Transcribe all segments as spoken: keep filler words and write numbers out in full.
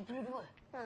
tiga puluh dua. Ha.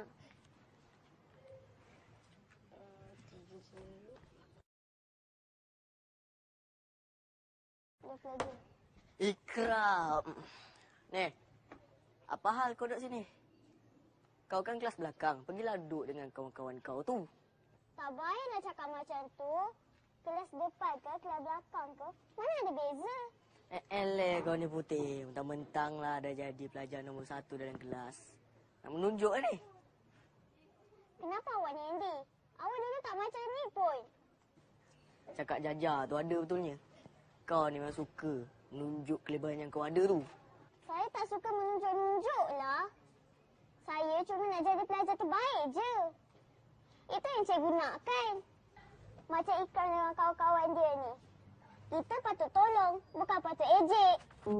Dia lagi. Ikram. Nih, apa hal kau duduk sini? Kau kan kelas belakang. Pergilah duduk dengan kawan-kawan kau tu. Tak payahlah cakap macam tu. Kelas depan ke, kelas belakang ke, mana ada beza? Eh, eleh kau ni Putih. Mentang-mentang lah dah jadi pelajar nombor satu dalam kelas. Nak menunjuk kan ni? Kenapa awak ni, Andy? Awak dulu tak macam ni pun. Cakap jajar tu ada betulnya. Kau ni memang suka menunjuk kelebihan yang kau ada tu. Saya tak suka menunjuk-nunjuk lah. Saya cuma nak jadi pelajar terbaik je. Itu yang cikgu nakkan. Macam Ikram dengan kawan-kawan dia ni. Kita patut tolong, bukan patut ejek.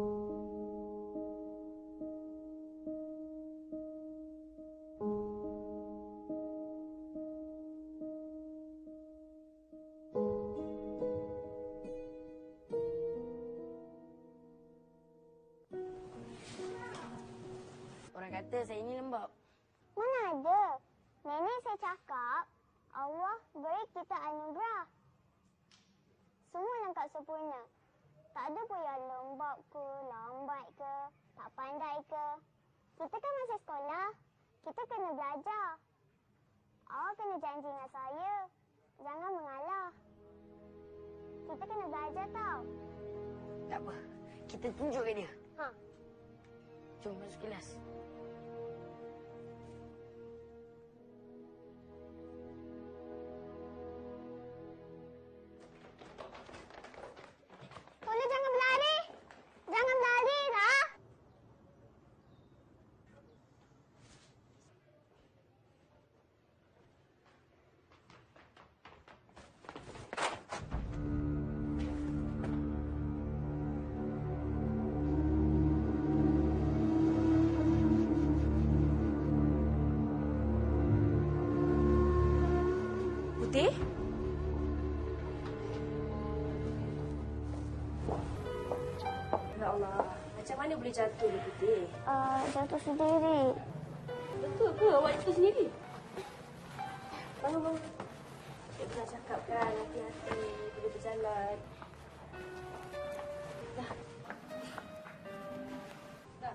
Orang kata saya ini lembab. Mana ada? Nenek saya cakap, Allah beri kita anugerah. Semua lengkap sempurna. Tak ada pun yang lembab ke, lambat ke, tak pandai ke. Kita kan masih sekolah. Kita kena belajar. Awak kena janji dengan saya. Jangan mengalah. Kita kena belajar tau. Tak apa. Kita tunjuk ke dia. Ha. Jom masuk kelas. Tolong jangan berlari. Jangan berlari lah. Putih? Ya Allah, macam mana boleh jatuh ni Putih? Uh, jatuh sendiri. Betul ke awak jatuh sendiri? Bangun, bangun. Saya pernah cakap kan, hati-hati bila berjalan. Dah. Dah.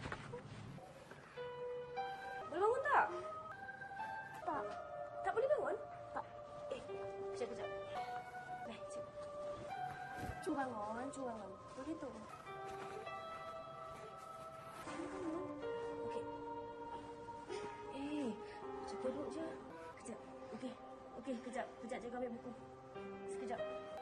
Boleh bangun tak? Tak. Tak boleh bangun? Tak. Eh, kejap, kejap. Baik, cik. Cuba bangun, cuba bangun. Boleh tu. Okey. Eh, macam duduk je. Kejap. Okey. Okey, kejap. Kejap, jaga ambil buku. Sekejap.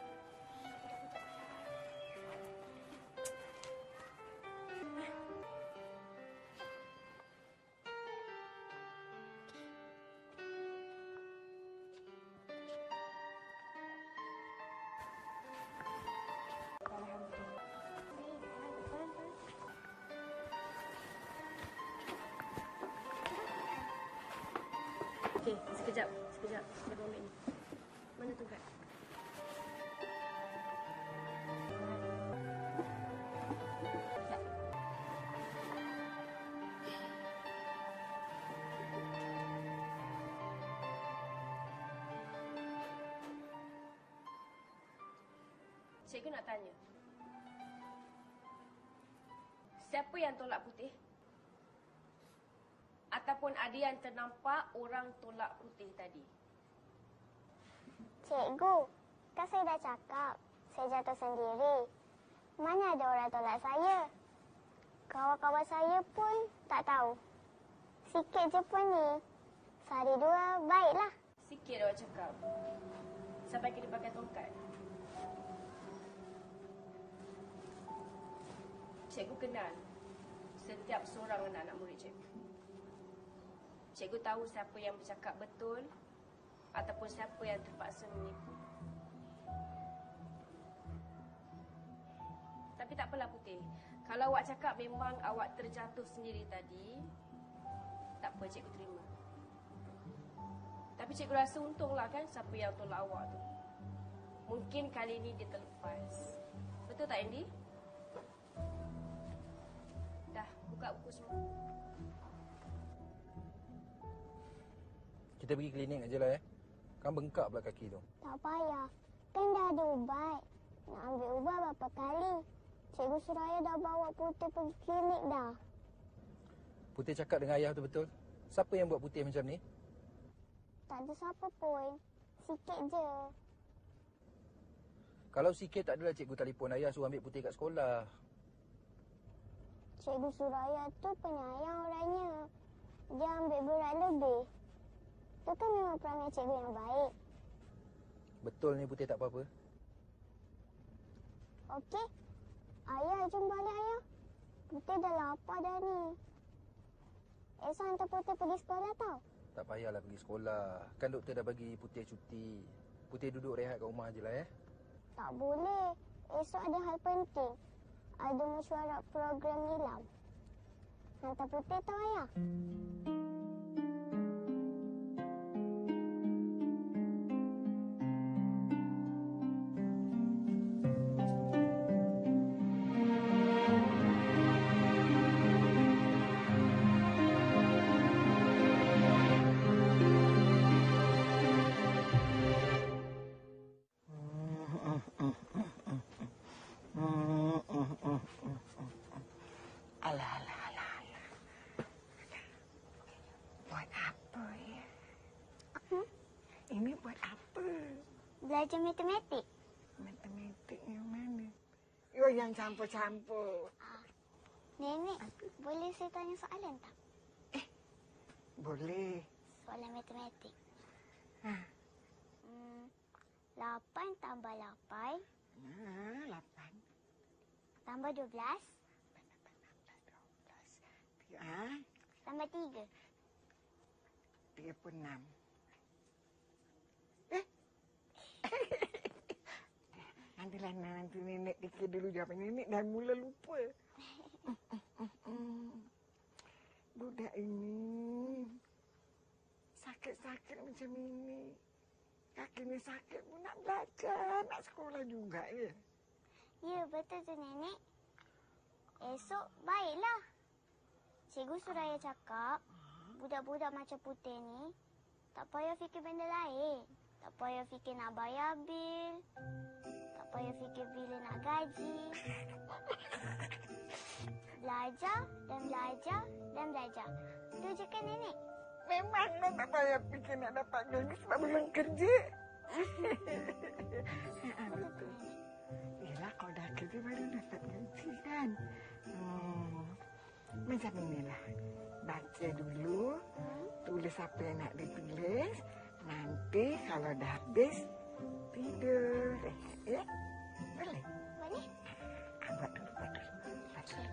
Okey, sekejap. Sekejap. Jaga ambil ni. Mana tongkat? Sekejap. Cikgu nak tanya. Siapa yang tolak Putih? Ataupun ada yang ternampak orang tolak Putih tadi? Cikgu, kan saya dah cakap, saya jatuh sendiri. Mana ada orang tolak saya? Kawan-kawan saya pun tak tahu. Sikit je pun ni. Sehari dua, baiklah. Sikit awak cakap. Sampai kena pakai tongkat. Cikgu kenal setiap seorang anak-anak murid cikgu. Cikgu tahu siapa yang bercakap betul ataupun siapa yang terpaksa menipu. Tapi tak apalah Putih. Kalau awak cakap memang awak terjatuh sendiri tadi, tak apa, cikgu terima. Tapi cikgu rasa untunglah kan siapa yang tolak awak tu. Mungkin kali ini dia terlepas. Betul tak Andy? Dah, buka buku semua. Kita pergi klinik aja lah, eh. Kan bengkak pula kaki tu. Tak payah. Kan dah ada ubat. Nak ambil ubat berapa kali? Cikgu Suraya dah bawa Putih pergi klinik dah. Putih cakap dengan ayah tu betul. Siapa yang buat Putih macam ni? Tak ada siapa pun. Sikit je. Kalau sikit tak adalah cikgu telefon ayah suruh ambil Putih kat sekolah. Cikgu Suraya tu penyayang orangnya. Dia ambil berat lebih. Tu kan memang perangai cikgu yang baik. Betul ni Putih tak apa-apa. Okey. Ayah, jom balik ayah. Putih dah lapar dah ni. Esok hantar Putih pergi sekolah tau. Tak payahlah pergi sekolah. Kan doktor dah bagi Putih cuti. Putih duduk rehat kat rumah je lah, eh. Tak boleh. Esok ada hal penting. Ada mesyuarat program nilam. Hantar Putih tau ayah. Alah, alah, alah, alah. Buat apa ya? Hmm? Ini buat apa? Belajar matematik. Matematik yang mana? Yo, yang campur-campur. Nenek, boleh saya tanya soalan tak? Boleh. Soalan matematik. Ha, Hmm, lapan tambah lapan ha, lapan. tambah dua belas Ha, tambah tiga. tiga puluh enam. Eh? Nantilah nanti nenek fikir dulu jawapan nenek dah mula lupa. Budak ini sakit-sakit macam ini. Kakinya sakit pun nak belajar, nak sekolah juga ya. Ya, betul tu nenek. Esok baiklah. Cikgu Suraya cakap, budak-budak macam Putih ni tak payah fikir benda lain. Tak payah fikir nak bayar bil. Tak payah fikir bila nak gaji. Belajar dan belajar dan belajar. Itu je kan nenek? Memang lah tak payah fikir nak dapat gaji sebab belum kerja. Betul tu nenek. Yelah, kau dah kerja baru dapat gaji kan. Hmm. Macam inilah. Baca dulu. Tulis apa yang nak ditulis. Nanti kalau dah habis, tidur. Ya? Boleh? Boleh? Ah, buat dulu, buat dulu. Buat dulu.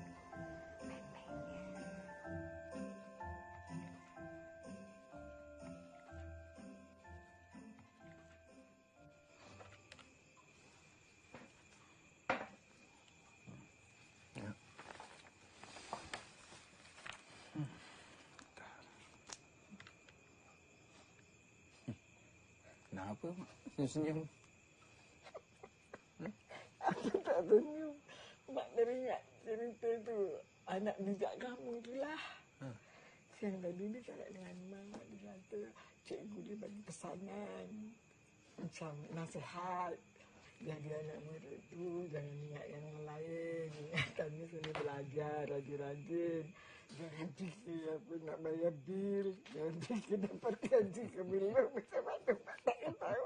Kenapa, Mak? Senyum-senyum. Aku tak senyum. Mak teringat cerita tu. Anak bijak kamu tu lah. Ha. Siang tadi dia cakap dengan Mak. Dia kata cikgu dia bagi pesanan. Macam nasihat. Jadi anak murid tu jangan ingat yang lain. Ingatannya sini belajar rajin-rajin. Jangan fikir apa nak bayar bil. Jangan fikir dapat gaji ke belum. Macam mana Mak tak tahu.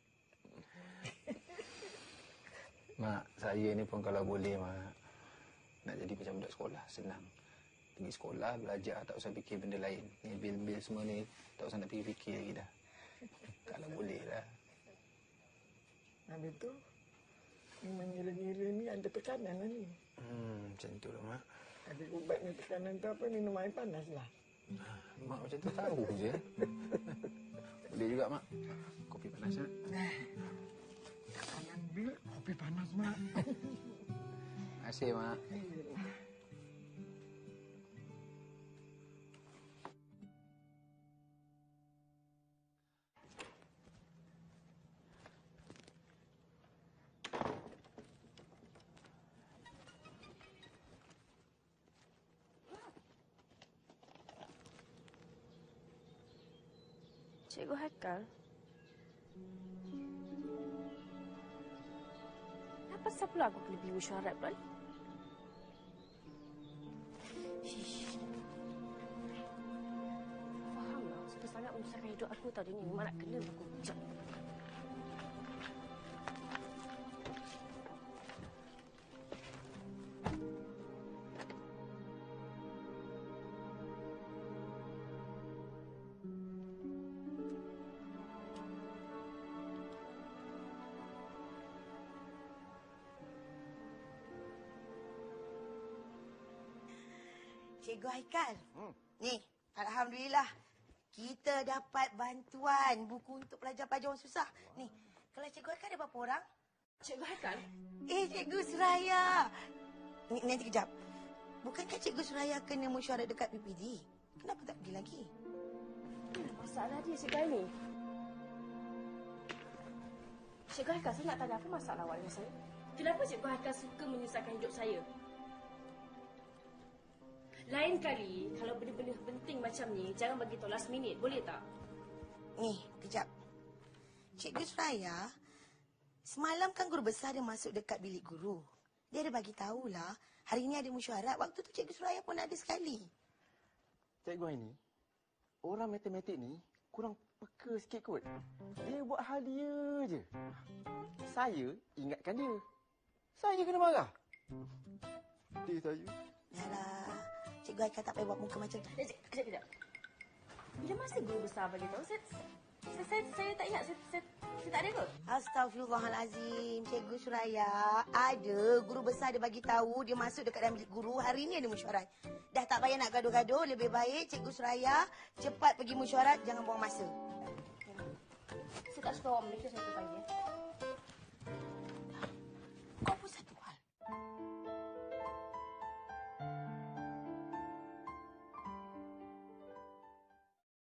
Mak, saya ni pun kalau boleh, Mak. Nak jadi macam budak sekolah, senang. Pergi sekolah, belajar, tak usah fikir benda lain. Ni bil-bil semua ni, tak usah nak fikir-fikir lagi dah. Kalau boleh lah. Habis tu, mengira-ngira ni ada tekanan lah ni. Hmm, macam tu lah, Mak. Ada ubat ni tekanan tu apa, minum air panas lah. Mak macam tu tahu je. Boleh juga, Mak. Kopi panas, Mak. Tekanan bil, kopi panas, Mak. Terima kasih, Mak. Cikgu Haikal? Apa sebab pula aku kena pergi mesyuarat pula ni? Shish. Faham lah. Suka sangat menyusahkan hidup aku tau dia ni. Memang nak kena aku hujat. Cikgu Haikal. Hmm. Ni, alhamdulillah. Kita dapat bantuan buku untuk pelajar-pelajar orang susah. Ni, kalau Cikgu Haikal ada berapa orang? Cikgu Haikal? Eh, Cikgu Suraya. Ni, nanti kejap. Bukankah Cikgu Suraya kena mesyuarat dekat P P D? Kenapa tak pergi lagi? Hmm, masalah dia Cikgu Aini. Cikgu Haikal, saya nak tanya apa masalah awak dengan saya? Kenapa Cikgu Haikal suka menyusahkan hidup saya? Lain kali, kalau benda-benda penting macam ni, jangan bagi tahu last minute. Boleh tak? Ni, kejap. Cikgu Suraya, semalam kan guru besar dia masuk dekat bilik guru. Dia ada bagi tahulah, hari ni ada mesyuarat. Waktu tu Cikgu Suraya pun ada sekali. Cikgu Aini, orang matematik ni kurang peka sikit kot. Dia buat hal dia je. Saya ingatkan dia. Saya kena marah. Dia saya. Yalah, Cikgu Haikal tak payah buat muka macam tu. Eh, Kejap, kejap. Bila masa guru besar bagi tahu? Saya, saya, saya, saya tak ingat. Saya, saya, saya tak ada kot. Astaghfirullahalazim. Cikgu Suraya, ada guru besar dia bagi tahu dia masuk dekat dalam bilik guru. Hari ni ada mesyuarat. Dah tak payah nak gaduh-gaduh. Lebih baik Cikgu Suraya cepat pergi mesyuarat. Jangan buang masa. Saya tak suka awak mereka saya panggil.